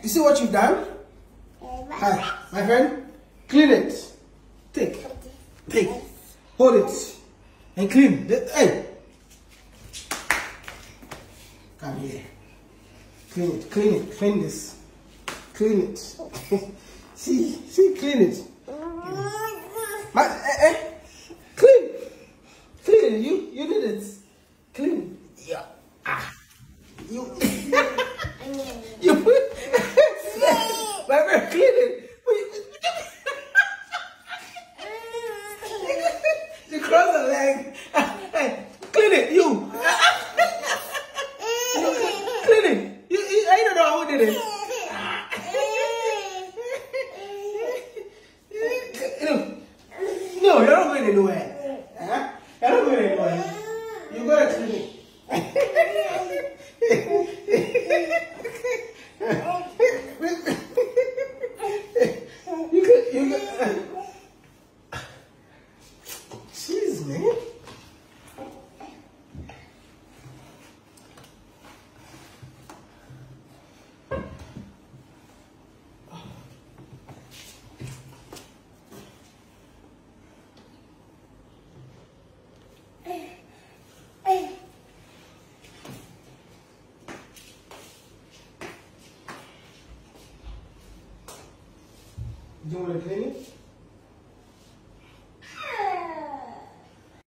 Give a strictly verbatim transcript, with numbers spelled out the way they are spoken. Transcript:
You see what you've done? Hi, my friend. Clean it. Take. Take. Hold it. And clean. Hey. Come here. Clean it. Clean it. Clean this. Clean it. see, see, clean it. My, eh, eh. Clean. Clean it. You, you did it. Clean. Yeah. Ah. You. you put. My friend, clean it. You cross the leg. Hey, clean it. You. you clean it. You, you, I don't know who did it. No, you're not going anywhere. Huh? You're not going anywhere. You gotta clean it. you could, you could. Jeez, man. Do you want to clean it?